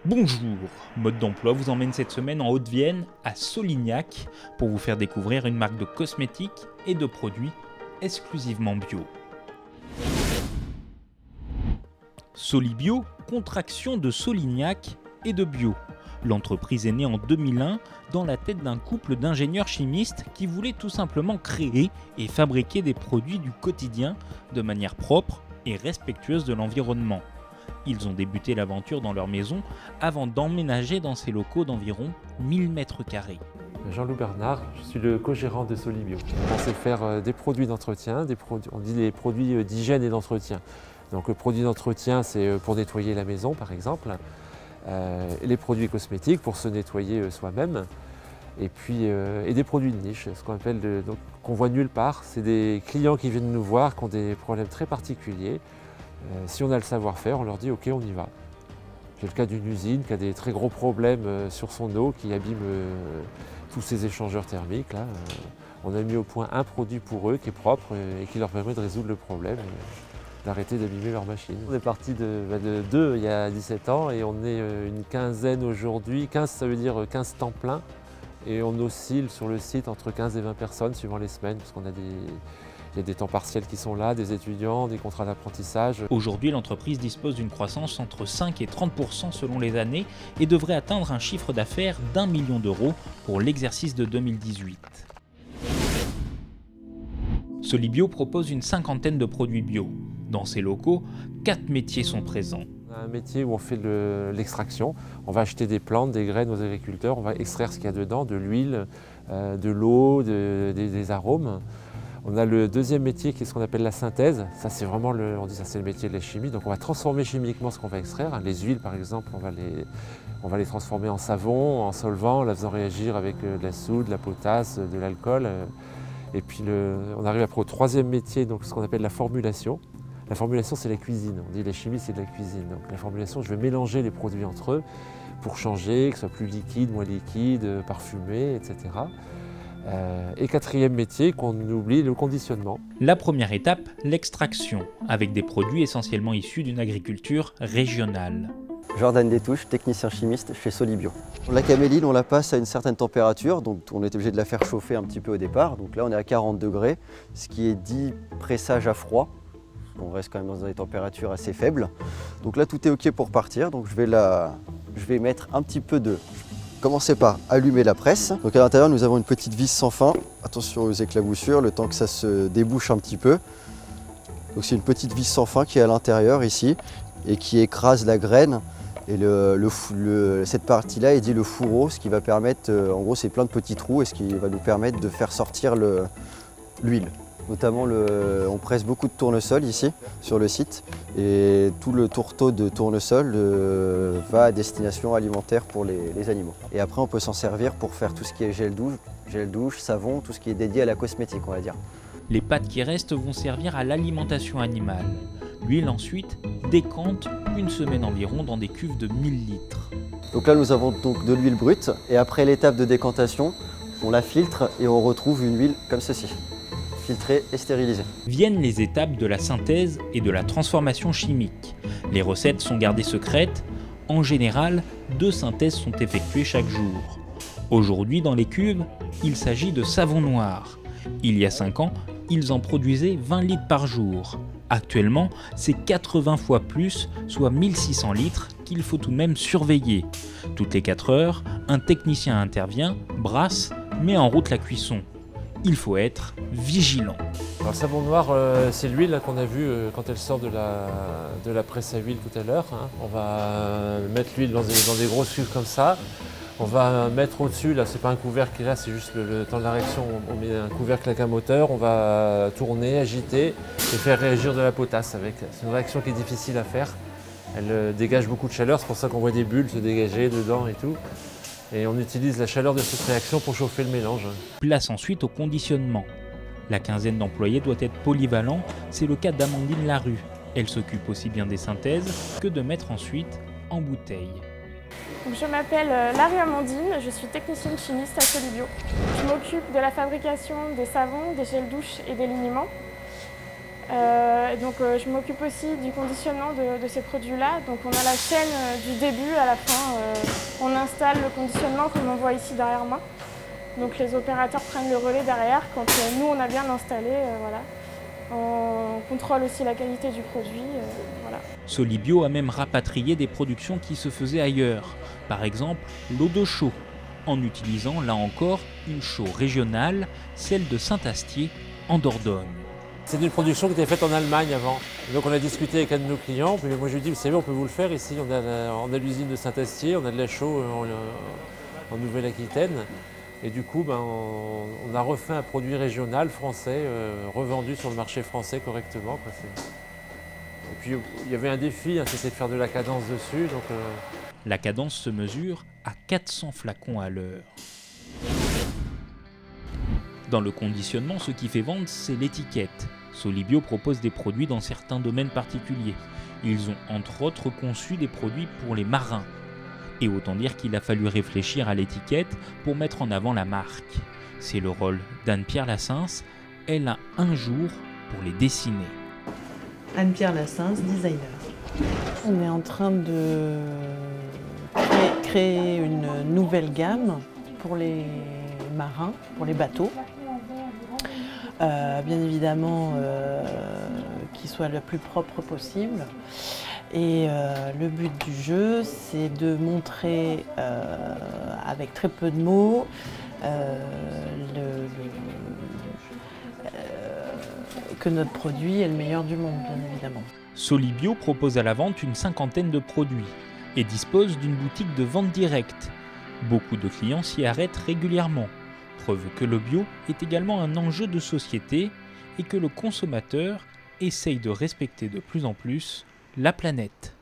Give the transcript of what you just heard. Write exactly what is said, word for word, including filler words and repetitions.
Bonjour, Mode d'emploi vous emmène cette semaine en Haute-Vienne, à Solignac, pour vous faire découvrir une marque de cosmétiques et de produits exclusivement bio. Solibio, contraction de Solignac et de bio. L'entreprise est née en deux mille un dans la tête d'un couple d'ingénieurs chimistes qui voulaient tout simplement créer et fabriquer des produits du quotidien de manière propre et respectueuse de l'environnement. Ils ont débuté l'aventure dans leur maison avant d'emménager dans ces locaux d'environ mille mètres carrés. Jean-Loup Bernard, je suis le co-gérant de Solibio. On sait faire des produits d'entretien, des produits, on dit des produits d'hygiène et d'entretien. Donc le produit d'entretien, c'est pour nettoyer la maison par exemple. Euh, les produits cosmétiques pour se nettoyer soi-même. Et puis euh, et des produits de niche, ce qu'on appelle de, donc, qu'on voit nulle part. C'est des clients qui viennent nous voir, qui ont des problèmes très particuliers. Euh, si on a le savoir-faire, on leur dit ok, on y va. J'ai le cas d'une usine qui a des très gros problèmes euh, sur son eau, qui abîme euh, tous ses échangeurs thermiques. Là. Euh, on a mis au point un produit pour eux qui est propre euh, et qui leur permet de résoudre le problème, euh, d'arrêter d'abîmer leur machine. On est parti de, bah, de deux il y a dix-sept ans et on est euh, une quinzaine aujourd'hui. quinze, ça veut dire quinze temps plein. Et on oscille sur le site entre quinze et vingt personnes suivant les semaines, parce qu'on a des... Il y a des temps partiels qui sont là, des étudiants, des contrats d'apprentissage. Aujourd'hui, l'entreprise dispose d'une croissance entre cinq et trente pour cent selon les années et devrait atteindre un chiffre d'affaires d'un million d'euros pour l'exercice de deux mille dix-huit. Solibio propose une cinquantaine de produits bio. Dans ses locaux, quatre métiers sont présents. On a un métier où on fait de l'extraction. On va acheter des plantes, des graines aux agriculteurs, on va extraire ce qu'il y a dedans, de l'huile, euh, de l'eau, de, des, des arômes. On a le deuxième métier qui est ce qu'on appelle la synthèse. Ça, c'est vraiment le, on dit ça, c'est le métier de la chimie. Donc, on va transformer chimiquement ce qu'on va extraire. Les huiles, par exemple, on va les, on va les transformer en savon, en solvant, en la faisant réagir avec de la soude, de la potasse, de l'alcool. Et puis, le, on arrive après au troisième métier, donc ce qu'on appelle la formulation. La formulation, c'est la cuisine. On dit la chimie, c'est de la cuisine. Donc, la formulation, je vais mélanger les produits entre eux pour changer, que ce soit plus liquide, moins liquide, parfumé, et cetera. Euh, et quatrième métier qu'on oublie, le conditionnement. La première étape, l'extraction, avec des produits essentiellement issus d'une agriculture régionale. Jordan Détouche, technicien chimiste chez Solibio. La caméline, on la passe à une certaine température, donc on est obligé de la faire chauffer un petit peu au départ. Donc là, on est à quarante degrés, ce qui est dit pressage à froid. On reste quand même dans des températures assez faibles. Donc là, tout est ok pour partir. Donc je vais, la... je vais mettre un petit peu de... Commencer par allumer la presse. Donc à l'intérieur, nous avons une petite vis sans fin. Attention aux éclaboussures, le temps que ça se débouche un petit peu. Donc c'est une petite vis sans fin qui est à l'intérieur ici et qui écrase la graine. Et le, le, le, cette partie-là est dit le fourreau, ce qui va permettre, euh, en gros c'est plein de petits trous et ce qui va nous permettre de faire sortir l'huile. Notamment, le, on presse beaucoup de tournesol ici, sur le site, et tout le tourteau de tournesol euh, va à destination alimentaire pour les, les animaux. Et après, on peut s'en servir pour faire tout ce qui est gel douche, gel douche, savon, tout ce qui est dédié à la cosmétique, on va dire. Les pâtes qui restent vont servir à l'alimentation animale. L'huile ensuite décante une semaine environ dans des cuves de mille litres. Donc là, nous avons donc de l'huile brute, et après l'étape de décantation, on la filtre et on retrouve une huile comme ceci. Filtré et stérilisé. Viennent les étapes de la synthèse et de la transformation chimique. Les recettes sont gardées secrètes. En général, deux synthèses sont effectuées chaque jour. Aujourd'hui, dans les cuves, il s'agit de savon noir. Il y a cinq ans, ils en produisaient vingt litres par jour. Actuellement, c'est quatre-vingts fois plus, soit mille six cents litres, qu'il faut tout de même surveiller. Toutes les quatre heures, un technicien intervient, brasse, met en route la cuisson. Il faut être vigilant. Alors, le savon noir, euh, c'est l'huile qu'on a vue euh, quand elle sort de la, de la presse à huile tout à l'heure. Hein. On va mettre l'huile dans des, dans des grosses cuves comme ça. On va mettre au-dessus, là c'est pas un couvercle qui est là, c'est juste le, le temps de la réaction. On met un couvercle avec un moteur, on va tourner, agiter et faire réagir de la potasse avec. C'est une réaction qui est difficile à faire. Elle euh, dégage beaucoup de chaleur, c'est pour ça qu'on voit des bulles se dégager dedans et tout. Et on utilise la chaleur de cette réaction pour chauffer le mélange. Place ensuite au conditionnement. La quinzaine d'employés doit être polyvalent, c'est le cas d'Amandine Larue. Elle s'occupe aussi bien des synthèses que de mettre ensuite en bouteille. Donc, je m'appelle Larue Amandine, je suis technicienne chimiste à Solibio. Je m'occupe de la fabrication des savons, des gels douche et des liniments. Euh, et donc euh, je m'occupe aussi du conditionnement de, de ces produits-là. Donc on a la chaîne euh, du début à la fin. Euh, on installe le conditionnement comme on voit ici derrière moi. Donc les opérateurs prennent le relais derrière quand euh, nous on a bien installé. Euh, voilà. On contrôle aussi la qualité du produit. Euh, voilà. Solibio a même rapatrié des productions qui se faisaient ailleurs. Par exemple l'eau de chaux, en utilisant là encore une chaux régionale, celle de Saint-Astier en Dordogne. C'est une production qui était faite en Allemagne avant. Donc on a discuté avec un de nos clients, puis moi je lui ai dit, vous savez, on peut vous le faire ici, on a, la, on a l'usine de Saint-Astier, on a de la chaux en, en Nouvelle-Aquitaine. Et du coup, ben, on, on a refait un produit régional français, euh, revendu sur le marché français correctement. Quoi. Et puis il y avait un défi, hein, c'était de faire de la cadence dessus. Donc, euh... La cadence se mesure à quatre cents flacons à l'heure. Dans le conditionnement, ce qui fait vendre, c'est l'étiquette. Solibio propose des produits dans certains domaines particuliers. Ils ont entre autres conçu des produits pour les marins. Et autant dire qu'il a fallu réfléchir à l'étiquette pour mettre en avant la marque. C'est le rôle d'Anne-Pierre Lassens. Elle a un jour pour les dessiner. Anne-Pierre Lassens, designer. On est en train de créer, créer une nouvelle gamme pour les marins, pour les bateaux. Euh, bien évidemment, euh, qui soit le plus propre possible. Et euh, le but du jeu, c'est de montrer, euh, avec très peu de mots, euh, le, le, euh, que notre produit est le meilleur du monde, bien évidemment. Solibio propose à la vente une cinquantaine de produits et dispose d'une boutique de vente directe. Beaucoup de clients s'y arrêtent régulièrement. Preuve que le bio est également un enjeu de société et que le consommateur essaye de respecter de plus en plus la planète.